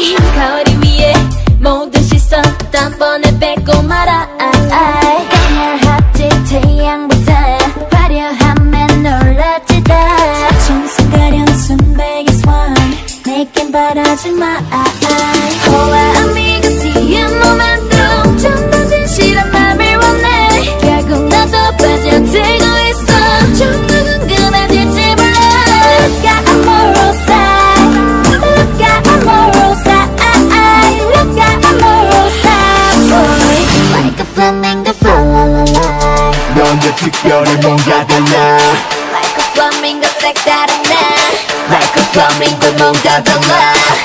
I 거리 위에 모든 시선 단번에 뺏고 말아 강렬하지 태양보다 화려함에 놀라지다 사춘 순가련 순백의 swan 내겐 바라지 마 Hola amiga see you momentum 좀 더 진실한 맘을 원해 결국 나도 빠져들고 있어 좀 더 궁금해질지 몰라 Look at amorosa Look at amorosa Look at amorosa Boy Like a flamingo fall la la la 너는 특별해 뭔가 달라 Like a flamingo 색다른 나 Like a flamingo 뭔가 달라